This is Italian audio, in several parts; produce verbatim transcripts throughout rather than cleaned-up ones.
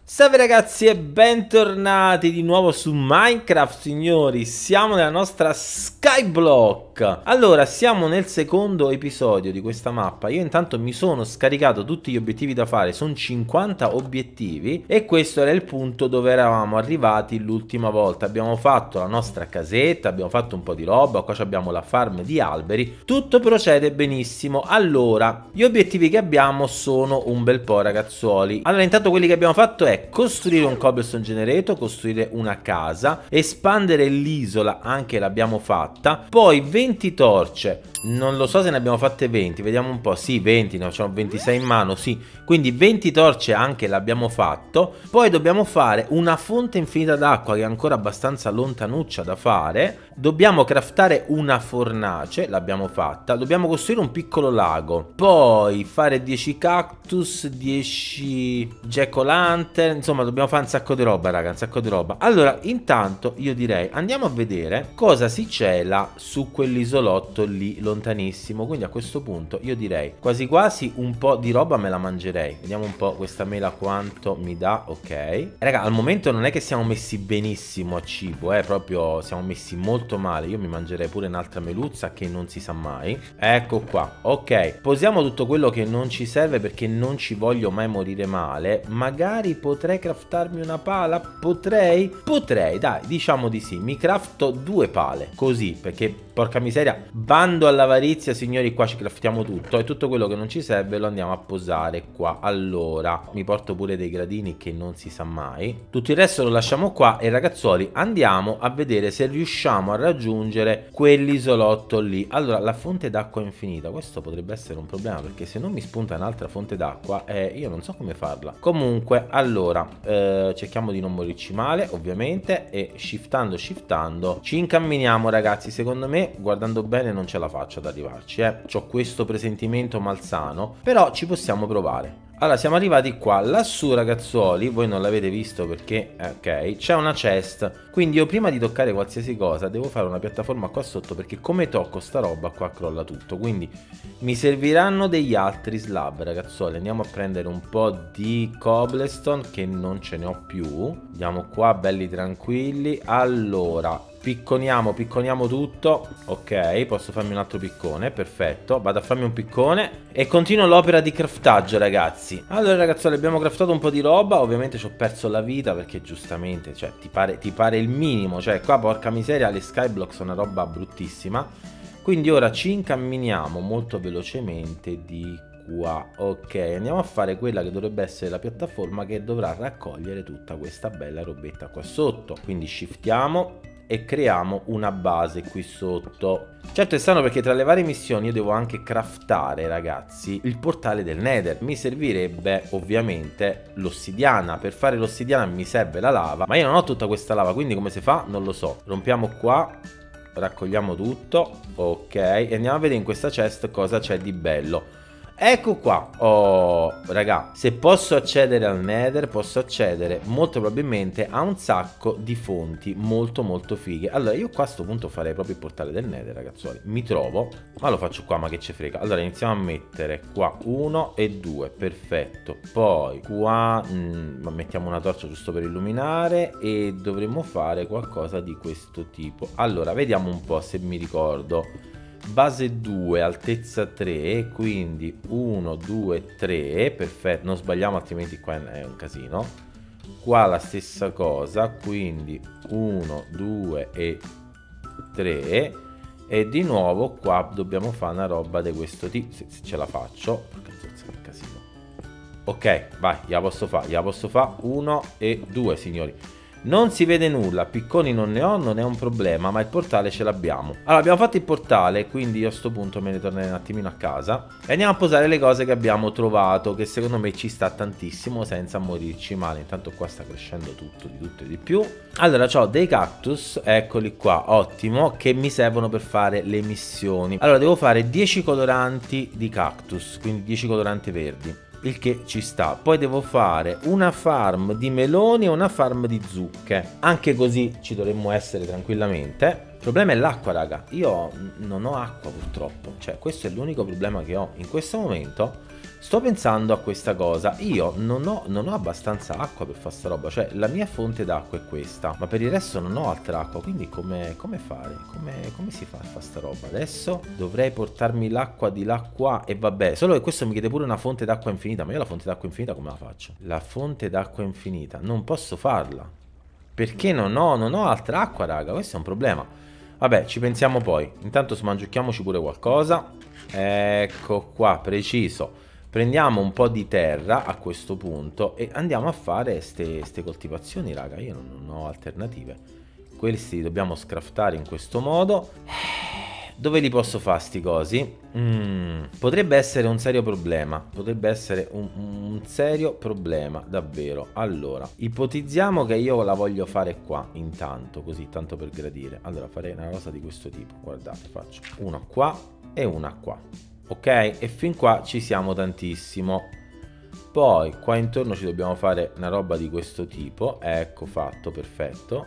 Salve ragazzi e bentornati di nuovo su Minecraft, signori. Siamo nella nostra Skyblock. Allora, siamo nel secondo episodio di questa mappa. Io intanto mi sono scaricato tutti gli obiettivi da fare. Sono cinquanta obiettivi e questo era il punto dove eravamo arrivati l'ultima volta. Abbiamo fatto la nostra casetta, abbiamo fatto un po' di roba. Qua abbiamo la farm di alberi. Tutto procede benissimo. Allora, gli obiettivi che abbiamo sono un bel po', ragazzuoli. Allora, intanto quelli che abbiamo fatto è costruire un cobblestone generator, costruire una casa, espandere l'isola, anche l'abbiamo fatta, poi venti torce, non lo so se ne abbiamo fatte venti, vediamo un po', sì venti, ne facciamo ventisei in mano, sì, quindi venti torce anche l'abbiamo fatto. Poi dobbiamo fare una fonte infinita d'acqua che è ancora abbastanza lontanuccia da fare, dobbiamo craftare una fornace, l'abbiamo fatta, dobbiamo costruire un piccolo lago, poi fare dieci cactus, dieci jack-o'-lantern, insomma dobbiamo fare un sacco di roba, raga, un sacco di roba. Allora, intanto io direi andiamo a vedere cosa si cela su quell'isolotto lì lontanissimo. Quindi a questo punto io direi quasi quasi un po' di roba me la mangerei. Vediamo un po' questa mela quanto mi dà. Ok, raga, al momento non è che siamo messi benissimo a cibo, eh, proprio siamo messi molto male. Io mi mangerei pure un'altra meluzza che non si sa mai. Ecco qua. Ok, posiamo tutto quello che non ci serve perché non ci voglio mai morire male. Magari potrei craftarmi una pala? Potrei? Potrei, dai, diciamo di sì. Mi crafto due pale, così, perché porca miseria, bando all'avarizia, signori, qua ci craftiamo tutto e tutto quello che non ci serve lo andiamo a posare qua. Allora, mi porto pure dei gradini che non si sa mai. Tutto il resto lo lasciamo qua e ragazzuoli andiamo a vedere se riusciamo a raggiungere quell'isolotto lì. Allora, la fonte d'acqua infinita, questo potrebbe essere un problema perché se non mi spunta un'altra fonte d'acqua, eh, io non so come farla. Comunque, allora, eh, cerchiamo di non morirci male, ovviamente, e shiftando, shiftando, ci incamminiamo, ragazzi. Secondo me, guardando bene, non ce la faccio ad arrivarci, eh. C'ho questo presentimento malsano, però ci possiamo provare. Allora, siamo arrivati qua, lassù ragazzuoli, voi non l'avete visto perché, ok, c'è una chest, quindi io prima di toccare qualsiasi cosa devo fare una piattaforma qua sotto perché come tocco sta roba qua crolla tutto, quindi mi serviranno degli altri slab, ragazzuoli. Andiamo a prendere un po' di cobblestone che non ce ne ho più, andiamo qua belli tranquilli. Allora, picconiamo, picconiamo tutto. Ok, posso farmi un altro piccone, perfetto. Vado a farmi un piccone e continuo l'opera di craftaggio, ragazzi. Allora, ragazzuoli, abbiamo craftato un po' di roba. Ovviamente ci ho perso la vita perché giustamente, cioè, ti pare, ti pare il minimo. Cioè, qua, porca miseria, le skyblock sono una roba bruttissima. Quindi ora ci incamminiamo molto velocemente di qua. Ok, andiamo a fare quella che dovrebbe essere la piattaforma che dovrà raccogliere tutta questa bella robetta qua sotto. Quindi shiftiamo e creiamo una base qui sotto. Certo è strano perché tra le varie missioni io devo anche craftare, ragazzi, il portale del Nether. Mi servirebbe ovviamente l'ossidiana. Per fare l'ossidiana mi serve la lava, ma io non ho tutta questa lava, quindi come si fa? Non lo so. Rompiamo qua, raccogliamo tutto, ok, e andiamo a vedere in questa chest cosa c'è di bello. Ecco qua. Oh, raga, se posso accedere al Nether, posso accedere molto probabilmente a un sacco di fonti molto molto fighe. Allora, io qua a sto punto farei proprio il portale del Nether, ragazzuoli. Mi trovo, ma lo faccio qua, ma che ci frega. Allora, iniziamo a mettere qua uno e due, perfetto. Poi qua mh, mettiamo una torcia giusto per illuminare e dovremmo fare qualcosa di questo tipo. Allora, vediamo un po' se mi ricordo. Base due, altezza tre, quindi uno, due, tre, perfetto, non sbagliamo altrimenti qua è un casino. Qua la stessa cosa, quindi uno, due e tre. E di nuovo qua dobbiamo fare una roba di questo tipo, se, se ce la faccio. Cazzo, che casino. Ok, vai, gliela posso fare, gliela posso fare, uno e due, signori. Non si vede nulla, picconi non ne ho, non è un problema, ma il portale ce l'abbiamo. Allora, abbiamo fatto il portale, quindi io a sto punto me ne tornerei un attimino a casa e andiamo a posare le cose che abbiamo trovato, che secondo me ci sta tantissimo senza morirci male. Intanto qua sta crescendo tutto, di tutto e di più. Allora, ho dei cactus, eccoli qua, ottimo, che mi servono per fare le missioni. Allora, devo fare dieci coloranti di cactus, quindi dieci coloranti verdi. il che ci sta. Poi devo fare una farm di meloni e una farm di zucche, anche così ci dovremmo essere tranquillamente. Il problema è l'acqua, raga. Io non ho acqua purtroppo, cioè questo è l'unico problema che ho in questo momento. sto pensando a questa cosa. Io non ho, non ho abbastanza acqua per fare sta roba. Cioè la mia fonte d'acqua è questa, ma per il resto non ho altra acqua. Quindi come, come fare? Come, come si fa a fare sta roba? Adesso dovrei portarmi l'acqua di là qua. E vabbè, solo che questo mi chiede pure una fonte d'acqua infinita. Ma io la fonte d'acqua infinita come la faccio? La fonte d'acqua infinita non posso farla, perché non ho, non ho altra acqua, raga. Questo è un problema. Vabbè, ci pensiamo poi. Intanto smangiucchiamoci pure qualcosa. Ecco qua, preciso. Prendiamo un po' di terra a questo punto e andiamo a fare ste coltivazioni, raga. Io non, non ho alternative. Questi li dobbiamo scraftare in questo modo. Dove li posso fare sti cosi? Mm, potrebbe essere un serio problema. Potrebbe essere un, un serio problema, davvero. Allora, ipotizziamo che io la voglio fare qua, intanto, così, tanto per gradire. Allora, farei una cosa di questo tipo. Guardate, faccio una qua e una qua. Ok? E fin qua ci siamo tantissimo. Poi qua intorno ci dobbiamo fare una roba di questo tipo. Ecco fatto, perfetto.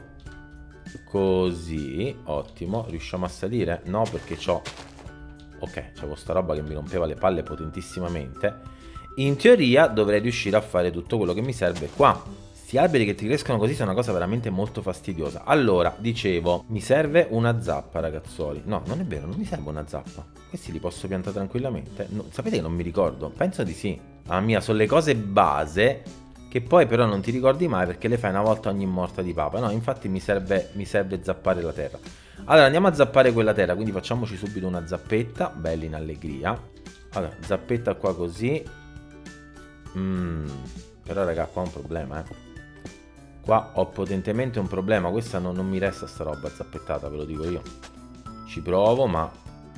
Così, ottimo. Riusciamo a salire? No, perché c'ho... Ok, c'avevo sta roba che mi rompeva le palle potentissimamente. In teoria dovrei riuscire a fare tutto quello che mi serve qua. Questi alberi che ti crescono così sono una cosa veramente molto fastidiosa. Allora, dicevo, mi serve una zappa, ragazzuoli. No, non è vero, non mi serve una zappa. Questi li posso piantare tranquillamente? No, sapete che non mi ricordo? Penso di sì. Ah mia, sono le cose base che poi però non ti ricordi mai perché le fai una volta ogni morta di papa. No, infatti mi serve, mi serve zappare la terra. Allora, andiamo a zappare quella terra, quindi facciamoci subito una zappetta, bella in allegria. Allora, zappetta qua così. Mm, però raga, qua ho un problema, eh. Qua ho potentemente un problema. Questa non, non mi resta sta roba zappettata, ve lo dico io. Ci provo, ma...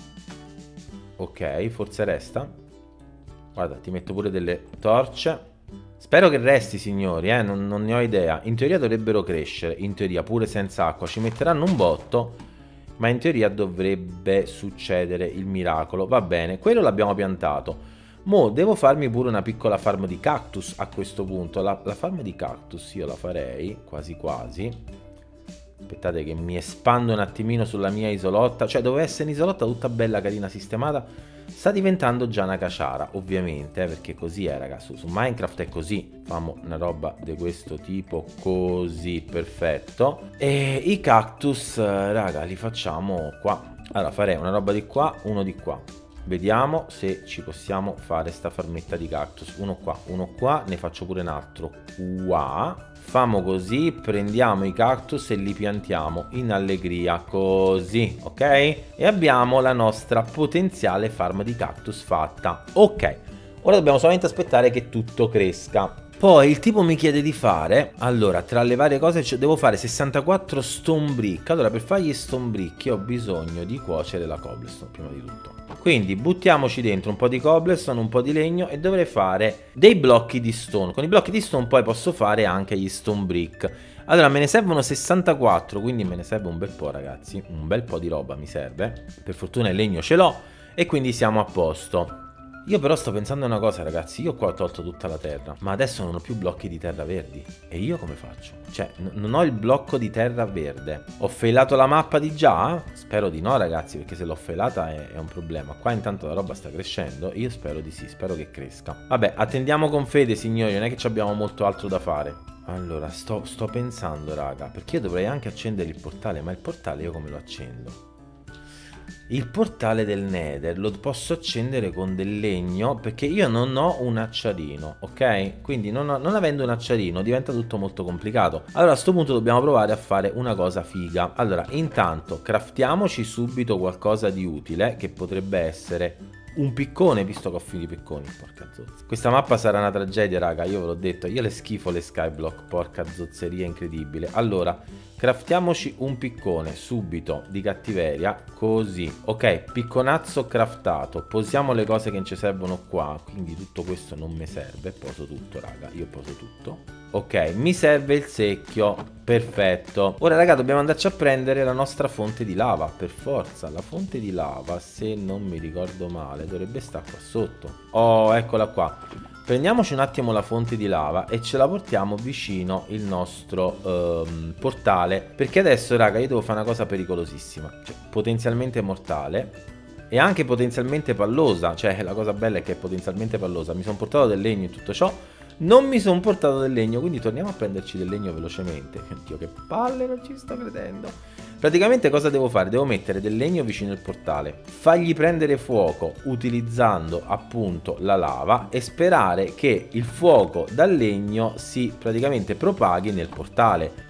Ok, forse resta. Guarda, ti metto pure delle torce. Spero che resti, signori, eh, non, non ne ho idea. In teoria dovrebbero crescere, in teoria, pure senza acqua. Ci metteranno un botto, ma in teoria dovrebbe succedere il miracolo. Va bene, quello l'abbiamo piantato. Mo devo farmi pure una piccola farm di cactus a questo punto. La, la farm di cactus io la farei, quasi quasi. Aspettate che mi espando un attimino sulla mia isolotta. Cioè, doveva essere un'isolotta tutta bella, carina, sistemata. Sta diventando già una caciara, ovviamente, eh, perché così è, raga. Su, su Minecraft è così. Facciamo una roba di questo tipo, così, perfetto. E i cactus, raga, li facciamo qua. Allora, farei una roba di qua, uno di qua. Vediamo se ci possiamo fare sta farmetta di cactus. Uno qua, uno qua, ne faccio pure un altro qua. Famo così, prendiamo i cactus e li piantiamo in allegria, così, ok? E abbiamo la nostra potenziale farm di cactus fatta. Ok, ora dobbiamo solamente aspettare che tutto cresca. Poi il tipo mi chiede di fare, allora, tra le varie cose, cioè, devo fare sessantaquattro stone brick. Allora, per fare gli stone brick io ho bisogno di cuocere la cobblestone, prima di tutto. Quindi buttiamoci dentro un po' di cobblestone, un po' di legno e dovrei fare dei blocchi di stone. Con i blocchi di stone poi posso fare anche gli stone brick. Allora, me ne servono sessantaquattro, quindi me ne serve un bel po', ragazzi. Un bel po' di roba mi serve. Per fortuna il legno ce l'ho e quindi siamo a posto. Io però sto pensando a una cosa, ragazzi. Io qua ho tolto tutta la terra, ma adesso non ho più blocchi di terra verdi. E io come faccio? Cioè, non ho il blocco di terra verde. Ho failato la mappa di già? Spero di no, ragazzi, perché se l'ho failata è, è un problema. Qua intanto la roba sta crescendo. Io spero di sì, spero che cresca. Vabbè, attendiamo con fede, signori. Non è che abbiamo molto altro da fare. Allora, sto, sto pensando, raga, perché io dovrei anche accendere il portale. Ma il portale io come lo accendo? Il portale del Nether lo posso accendere con del legno perché io non ho un acciarino, ok? Quindi non, ho, non avendo un acciarino diventa tutto molto complicato. Allora a sto punto dobbiamo provare a fare una cosa figa. Allora intanto craftiamoci subito qualcosa di utile che potrebbe essere un piccone, visto che ho finito i picconi. Porca zozza. Questa mappa sarà una tragedia, raga, io ve l'ho detto. Io le schifo le skyblock, porca zozzeria incredibile. Allora, craftiamoci un piccone subito di cattiveria, così. Ok, picconazzo craftato. Posiamo le cose che non ci servono qua. Quindi tutto questo non mi serve. Poso tutto, raga, io poso tutto. Ok, mi serve il secchio. Perfetto. Ora, raga, dobbiamo andarci a prendere la nostra fonte di lava. Per forza, la fonte di lava, se non mi ricordo male, dovrebbe stare qua sotto. Oh, eccola qua. Prendiamoci un attimo la fonte di lava e ce la portiamo vicino il nostro um, portale. Perché adesso, raga, io devo fare una cosa pericolosissima, cioè potenzialmente mortale. e anche potenzialmente pallosa, cioè la cosa bella è che è potenzialmente pallosa. Mi sono portato del legno in tutto ciò, non mi sono portato del legno, quindi torniamo a prenderci del legno velocemente. Oddio, che palle, non ci sto credendo. Praticamente cosa devo fare? Devo mettere del legno vicino al portale, fargli prendere fuoco utilizzando appunto la lava e sperare che il fuoco dal legno si praticamente propaghi nel portale.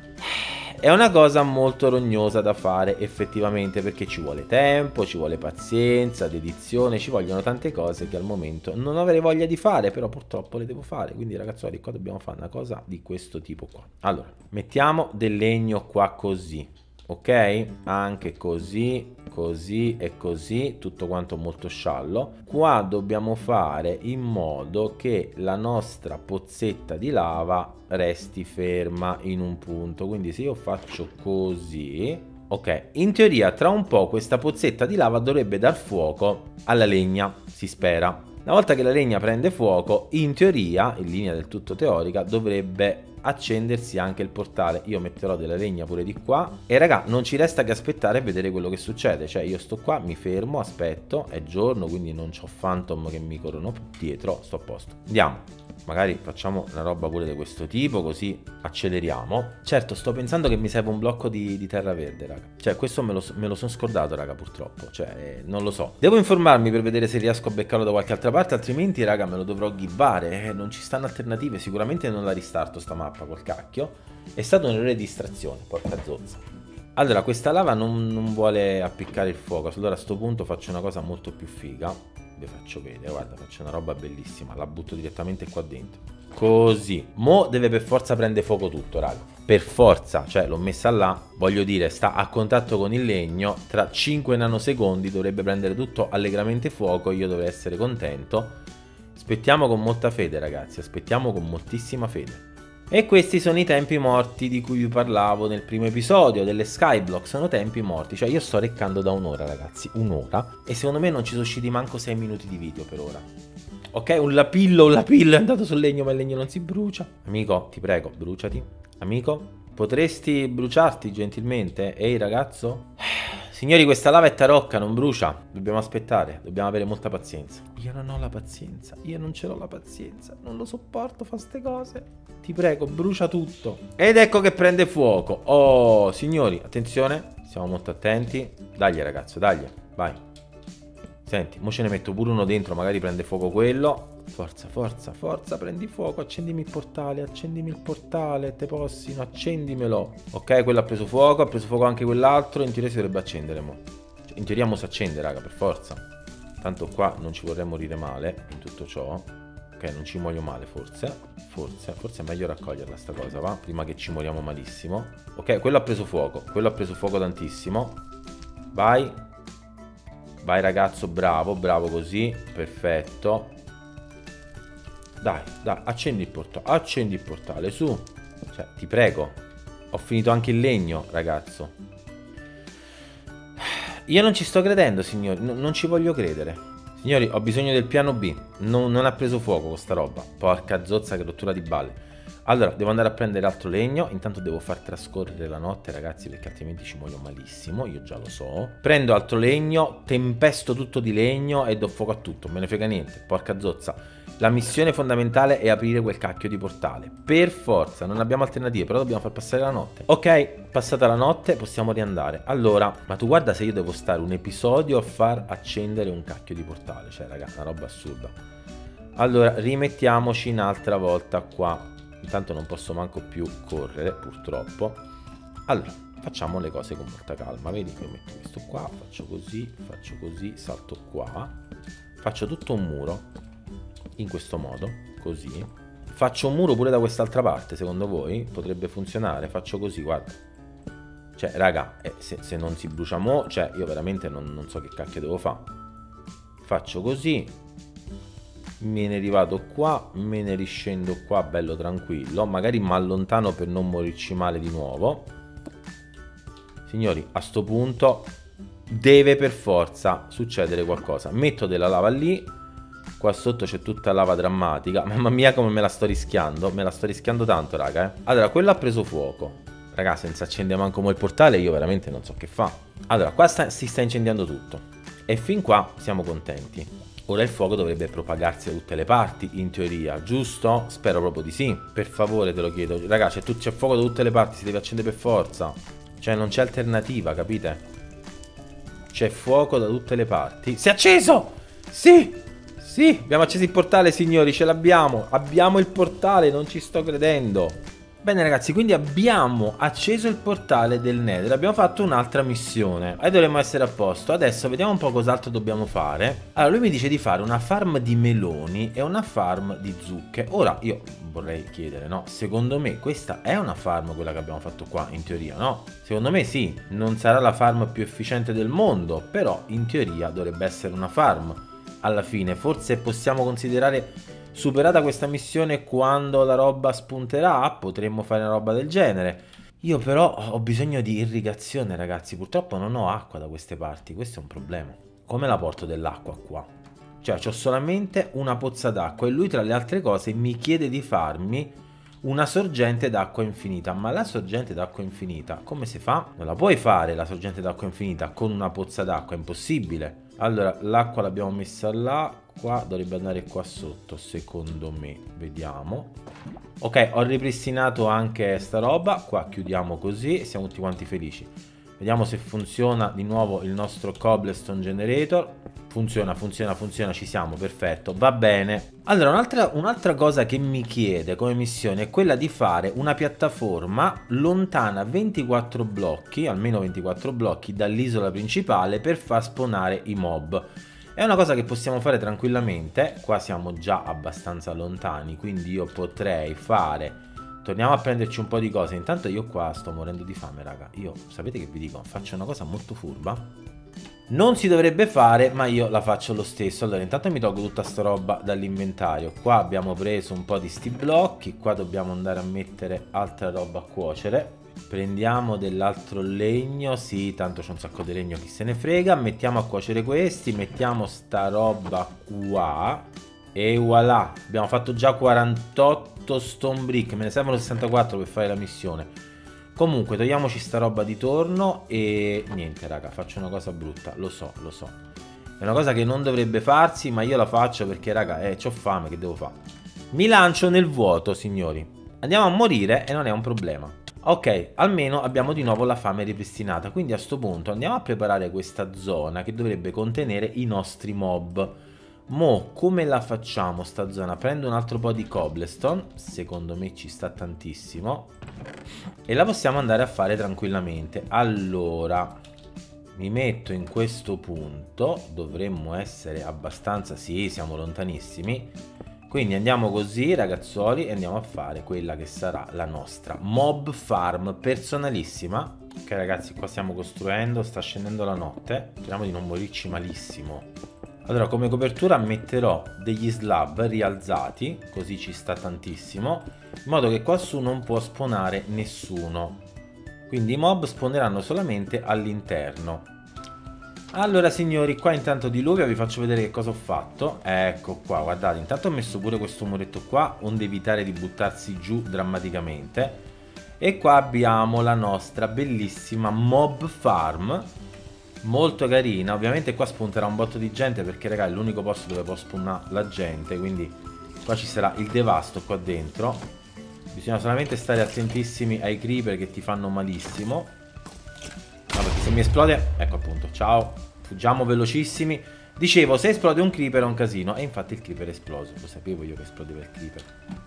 È una cosa molto rognosa da fare effettivamente, perché ci vuole tempo, ci vuole pazienza, dedizione, ci vogliono tante cose che al momento non avrei voglia di fare, però purtroppo le devo fare. Quindi ragazzuoli, qua dobbiamo fare una cosa di questo tipo qua. Allora, mettiamo del legno qua così, ok? Anche così, così e così, tutto quanto molto sciallo. Qua dobbiamo fare in modo che la nostra pozzetta di lava resti ferma in un punto. Quindi se io faccio così, ok, in teoria tra un po' questa pozzetta di lava dovrebbe dar fuoco alla legna, si spera. Una volta che la legna prende fuoco, in teoria, in linea del tutto teorica, dovrebbe accendersi anche il portale. Io metterò della legna pure di qua e raga, non ci resta che aspettare e vedere quello che succede. Cioè io sto qua, mi fermo, aspetto, è giorno, quindi non c'ho phantom che mi corrono dietro, sto a posto. Andiamo. Magari facciamo una roba pure di questo tipo, così acceleriamo. Certo, sto pensando che mi serve un blocco di, di terra verde, raga. Cioè, questo me lo, me lo sono scordato, raga, purtroppo. Cioè, non lo so. Devo informarmi per vedere se riesco a beccarlo da qualche altra parte, altrimenti, raga, me lo dovrò ghibbare. Eh, non ci stanno alternative, sicuramente non la ristarto sta mappa col cacchio. È stato un errore di distrazione, porca zozza. Allora, questa lava non, non vuole appiccare il fuoco. Allora a sto punto faccio una cosa molto più figa. Vi faccio vedere, guarda, faccio una roba bellissima. La butto direttamente qua dentro. Così. Mo deve per forza prendere fuoco tutto, raga. Per forza, cioè l'ho messa là. Voglio dire, sta a contatto con il legno. Tra cinque nanosecondi dovrebbe prendere tutto allegramente fuoco. Io dovrei essere contento. Aspettiamo con molta fede, ragazzi. Aspettiamo con moltissima fede. E questi sono i tempi morti di cui vi parlavo nel primo episodio delle Skyblock. Sono tempi morti, cioè io sto reccando da un'ora, ragazzi, un'ora, e secondo me non ci sono usciti manco sei minuti di video per ora. Ok, un lapillo, un lapillo è andato sul legno, ma il legno non si brucia. Amico, ti prego, bruciati. Amico, potresti bruciarti gentilmente? Ehi ragazzo? Signori, questa lava è tarocca, non brucia. Dobbiamo aspettare, dobbiamo avere molta pazienza. Io non ho la pazienza, io non ce l'ho la pazienza. Non lo sopporto, fa ste cose. Ti prego, brucia tutto. Ed ecco che prende fuoco. Oh, signori, attenzione. Siamo molto attenti. Dagli ragazzo, dagli, vai. Senti, mo ce ne metto pure uno dentro, magari prende fuoco quello. Forza, forza, forza, prendi fuoco, accendimi il portale, accendimi il portale, te possino, accendimelo. Ok, quello ha preso fuoco, ha preso fuoco anche quell'altro, in teoria si dovrebbe accendere mo. Cioè, in teoria mo si accende, raga, per forza. Tanto qua non ci vorrei morire male in tutto ciò. Ok, non ci muoio male forse, forse, forse è meglio raccoglierla sta cosa, va? Prima che ci moriamo malissimo. Ok, quello ha preso fuoco, quello ha preso fuoco tantissimo. Vai. Vai ragazzo, bravo, bravo così, perfetto. Dai, dai, accendi il portale, accendi il portale, su. Cioè, ti prego. Ho finito anche il legno, ragazzo. Io non ci sto credendo, signori, no, non ci voglio credere. Signori, ho bisogno del piano B. Non, non ha preso fuoco questa roba. Porca zozza, che rottura di balle. Allora, devo andare a prendere altro legno. Intanto devo far trascorrere la notte, ragazzi, perché altrimenti ci muoio malissimo. Io già lo so. Prendo altro legno, tempesto tutto di legno e do fuoco a tutto. Me ne frega niente, porca zozza. La missione fondamentale è aprire quel cacchio di portale. Per forza, non abbiamo alternative, però dobbiamo far passare la notte. Ok, passata la notte, possiamo riandare. Allora, ma tu guarda se io devo stare un episodio a far accendere un cacchio di portale. Cioè, raga, una roba assurda. Allora, rimettiamoci un'altra volta qua. Intanto non posso manco più correre, purtroppo. Allora, facciamo le cose con molta calma. Vedi, io metto questo qua, faccio così, faccio così, salto qua. Faccio tutto un muro. In questo modo, così. Faccio un muro pure da quest'altra parte, secondo voi? Potrebbe funzionare? Faccio così, guarda. Cioè, raga, eh, se, se non si brucia mo', cioè, io veramente non, non so che cacchio devo fare. Faccio così. Me ne rivado qua, me ne riscendo qua, bello tranquillo. Magari mi allontano per non morirci male di nuovo. Signori, a sto punto deve per forza succedere qualcosa. Metto della lava lì. Qua sotto c'è tutta lava drammatica. Mamma mia come me la sto rischiando. Me la sto rischiando tanto, raga, eh. Allora, quello ha preso fuoco. Raga, senza accendere manco mo il portale io veramente non so che fa. Allora, qua sta, si sta incendiando tutto. E fin qua siamo contenti. Ora il fuoco dovrebbe propagarsi da tutte le parti, in teoria, giusto? Spero proprio di sì. Per favore te lo chiedo. Ragazzi, c'è fuoco da tutte le parti, si deve accendere per forza. Cioè non c'è alternativa, capite? C'è fuoco da tutte le parti. Si è acceso! Sì! Sì, abbiamo acceso il portale, signori, ce l'abbiamo. Abbiamo il portale, non ci sto credendo. Bene ragazzi, quindi abbiamo acceso il portale del Nether. Abbiamo fatto un'altra missione e dovremmo essere a posto. Adesso vediamo un po' cos'altro dobbiamo fare. Allora lui mi dice di fare una farm di meloni e una farm di zucche. Ora io vorrei chiedere, no? Secondo me questa è una farm, quella che abbiamo fatto qua, in teoria, no? Secondo me sì, non sarà la farm più efficiente del mondo, però in teoria dovrebbe essere una farm. Alla fine forse possiamo considerare superata questa missione quando la roba spunterà, potremmo fare una roba del genere. Io però ho bisogno di irrigazione ragazzi, purtroppo non ho acqua da queste parti, questo è un problema. Come la porto dell'acqua qua? Cioè ho solamente una pozza d'acqua e lui tra le altre cose mi chiede di farmi una sorgente d'acqua infinita. Ma la sorgente d'acqua infinita come si fa? Non la puoi fare la sorgente d'acqua infinita con una pozza d'acqua, è impossibile. Allora l'acqua l'abbiamo messa là, qua dovrebbe andare qua sotto secondo me, vediamo. Ok, ho ripristinato anche sta roba, qua chiudiamo così e siamo tutti quanti felici. Vediamo se funziona di nuovo il nostro cobblestone generator. Funziona, funziona, funziona, ci siamo, perfetto, va bene. Allora, un'altra un'altra cosa che mi chiede come missione è quella di fare una piattaforma lontana ventiquattro blocchi, almeno ventiquattro blocchi, dall'isola principale per far spawnare i mob. È una cosa che possiamo fare tranquillamente, qua siamo già abbastanza lontani, quindi io potrei fare... Torniamo a prenderci un po' di cose, intanto io qua sto morendo di fame, raga. Io, sapete che vi dico? Faccio una cosa molto furba. Non si dovrebbe fare, ma io la faccio lo stesso. Allora, intanto mi tolgo tutta sta roba dall'inventario. Qua abbiamo preso un po' di sti blocchi, qua dobbiamo andare a mettere altra roba a cuocere. Prendiamo dell'altro legno, sì, tanto c'è un sacco di legno, chi se ne frega. Mettiamo a cuocere questi, mettiamo sta roba qua. E voilà, abbiamo fatto già quarantotto stone brick, me ne servono sessantaquattro per fare la missione. Comunque togliamoci sta roba di torno e niente raga, faccio una cosa brutta, lo so, lo so. È una cosa che non dovrebbe farsi, ma io la faccio perché raga, eh, c'ho fame, che devo fare? Mi lancio nel vuoto, signori. Andiamo a morire e non è un problema. Ok, almeno abbiamo di nuovo la fame ripristinata, quindi a sto punto andiamo a preparare questa zona che dovrebbe contenere i nostri mob. Mo, come la facciamo sta zona? Prendo un altro po' di cobblestone, secondo me ci sta tantissimo, e la possiamo andare a fare tranquillamente. Allora, mi metto in questo punto, dovremmo essere abbastanza, sì, siamo lontanissimi, quindi andiamo così ragazzuoli e andiamo a fare quella che sarà la nostra mob farm personalissima. Ok ragazzi, qua stiamo costruendo, sta scendendo la notte, speriamo di non morirci malissimo. Allora, come copertura metterò degli slab rialzati, così ci sta tantissimo, in modo che qua su non può spawnare nessuno. Quindi i mob spawneranno solamente all'interno. Allora signori, qua intanto diluvia, vi faccio vedere che cosa ho fatto. Ecco qua, guardate, intanto ho messo pure questo muretto qua, onde evitare di buttarsi giù drammaticamente. E qua abbiamo la nostra bellissima mob farm. Molto carina, ovviamente qua spunterà un botto di gente perché raga è l'unico posto dove può spawnare la gente, quindi qua ci sarà il devasto qua dentro. Bisogna solamente stare attentissimi ai creeper che ti fanno malissimo. No, perché se mi esplode, ecco appunto, ciao, fuggiamo velocissimi. Dicevo, se esplode un creeper è un casino, e infatti il creeper è esploso, lo sapevo io che esplodeva il creeper.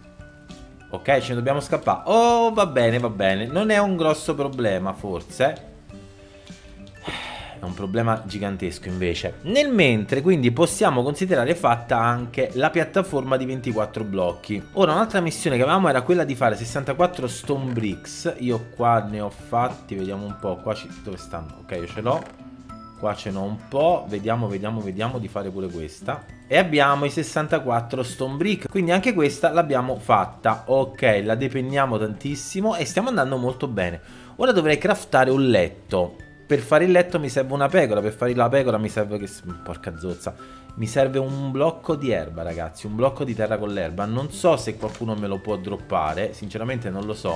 Ok, ce ne dobbiamo scappare. Oh, va bene, va bene, non è un grosso problema forse. È un problema gigantesco invece. Nel mentre quindi possiamo considerare fatta anche la piattaforma di ventiquattro blocchi. Ora un'altra missione che avevamo era quella di fare sessantaquattro stone bricks. Io qua ne ho fatti, vediamo un po'. Qua ci... dove stanno? Ok, io ce l'ho. Qua ce n'ho un po'. Vediamo, vediamo, vediamo di fare pure questa. E abbiamo i sessantaquattro stone brick. Quindi anche questa l'abbiamo fatta. Ok, la depenniamo tantissimo e stiamo andando molto bene. Ora dovrei craftare un letto. Per fare il letto mi serve una pecora, per fare la pecora mi serve che... porca zozza. Mi serve un blocco di erba ragazzi, un blocco di terra con l'erba. Non so se qualcuno me lo può droppare, sinceramente non lo so.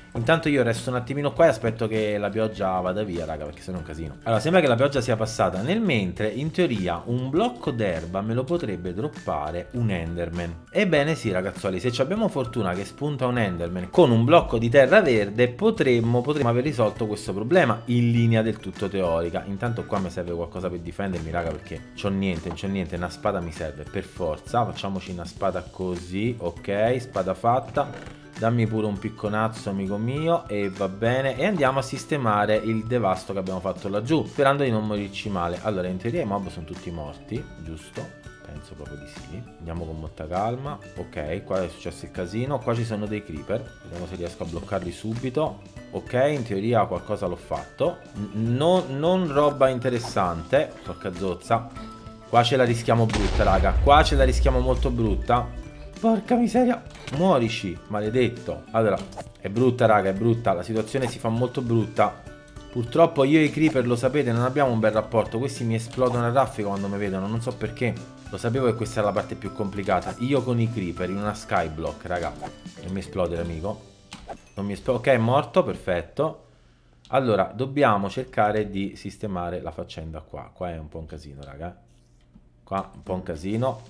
Intanto io resto un attimino qua e aspetto che la pioggia vada via, raga, perché sennò è un casino. Allora, sembra che la pioggia sia passata. Nel mentre, in teoria, un blocco d'erba me lo potrebbe droppare un Enderman. Ebbene sì, ragazzuoli, se abbiamo fortuna che spunta un Enderman con un blocco di terra verde, potremmo, potremmo aver risolto questo problema in linea del tutto teorica. Intanto qua mi serve qualcosa per difendermi, raga, perché c'ho niente, c'ho niente. Una spada mi serve per forza. Facciamoci una spada così, ok, spada fatta. Dammi pure un picconazzo, amico mio, e va bene. E andiamo a sistemare il devasto che abbiamo fatto laggiù, sperando di non morirci male. Allora, in teoria i mob sono tutti morti, giusto? Penso proprio di sì. Andiamo con molta calma. Ok, qua è successo il casino. Qua ci sono dei creeper. Vediamo se riesco a bloccarli subito. Ok, in teoria qualcosa l'ho fatto. Non, non roba interessante. Porca zozza. Qua ce la rischiamo brutta, raga. Qua ce la rischiamo molto brutta. Porca miseria. Muorici, maledetto. Allora, è brutta, raga, è brutta. La situazione si fa molto brutta. Purtroppo io e i creeper, lo sapete, non abbiamo un bel rapporto. Questi mi esplodono a raffica quando mi vedono, non so perché. Lo sapevo che questa era la parte più complicata. Io con i creeper in una skyblock, raga. Non mi esplodere, amico. Non mi esplode. Ok, è morto, perfetto. Allora, dobbiamo cercare di sistemare la faccenda qua. Qua è un po' un casino, raga. Qua un po' un casino.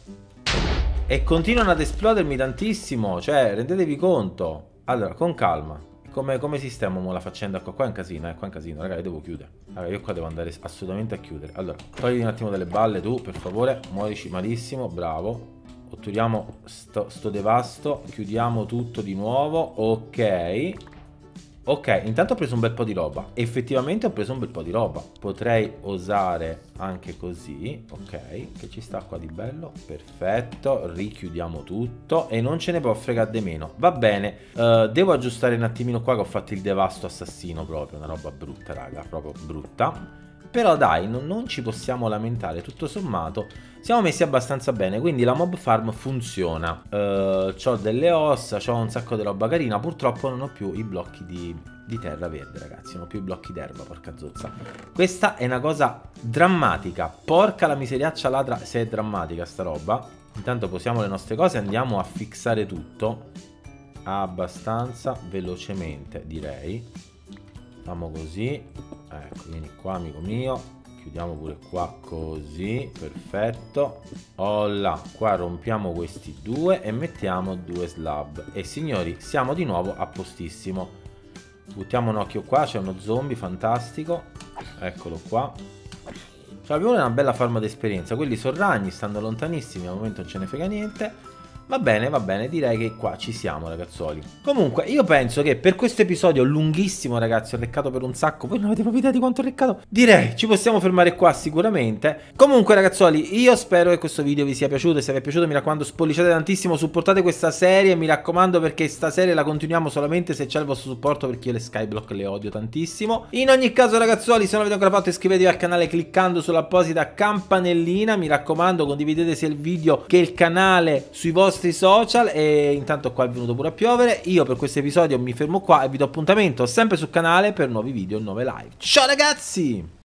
E continuano ad esplodermi tantissimo. Cioè, rendetevi conto. Allora, con calma. Come, come sistemo la faccenda qua? Qua è un casino, eh. Qua è un casino, raga, io devo chiudere. Raga, io qua devo andare assolutamente a chiudere. Allora, togli un attimo delle balle tu, per favore. Muorici malissimo, bravo. Otturiamo sto, sto devasto. Chiudiamo tutto di nuovo. Ok. Ok, intanto ho preso un bel po' di roba. Effettivamente ho preso un bel po' di roba. Potrei osare anche così. Ok, che ci sta qua di bello. Perfetto, richiudiamo tutto. E non ce ne può fregare di meno. Va bene, uh, devo aggiustare un attimino qua che ho fatto il devasto assassino proprio. Una roba brutta, raga, proprio brutta. Però dai, non, non ci possiamo lamentare. Tutto sommato siamo messi abbastanza bene. Quindi la mob farm funziona. uh, C'ho delle ossa, c'ho un sacco di roba carina. Purtroppo non ho più i blocchi di, di terra verde, ragazzi. Non ho più i blocchi d'erba, porca zozza. Questa è una cosa drammatica. Porca la miseriaccia ladra se è drammatica sta roba. Intanto posiamo le nostre cose e andiamo a fissare tutto abbastanza velocemente, direi. Facciamo così. Ecco, vieni qua, amico mio. Chiudiamo pure qua così. Perfetto. Olla. Qua rompiamo questi due e mettiamo due slab. E signori, siamo di nuovo a postissimo. Buttiamo un occhio qua. C'è uno zombie fantastico. Eccolo qua. Cioè, abbiamo una bella forma di esperienza. Quelli sono ragni, stanno lontanissimi. Al momento non ce ne frega niente. Va bene, va bene, direi che qua ci siamo, ragazzuoli. Comunque, io penso che per questo episodio lunghissimo, ragazzi, ho reccato per un sacco. Voi non avete proprio idea di quanto ho reccato? Direi, ci possiamo fermare qua sicuramente. Comunque, ragazzuoli, io spero che questo video vi sia piaciuto. Se vi è piaciuto, mi raccomando, spolliciate tantissimo, supportate questa serie, mi raccomando, perché sta serie la continuiamo solamente se c'è il vostro supporto, perché io le skyblock le odio tantissimo. In ogni caso, ragazzuoli, se non avete ancora fatto, iscrivetevi al canale cliccando sull'apposita campanellina. Mi raccomando, condividete sia il video che il canale sui vostri social. E intanto qua è venuto pure a piovere. Io per questo episodio mi fermo qua e vi do appuntamento sempre sul canale per nuovi video e nuove live. Ciao ragazzi!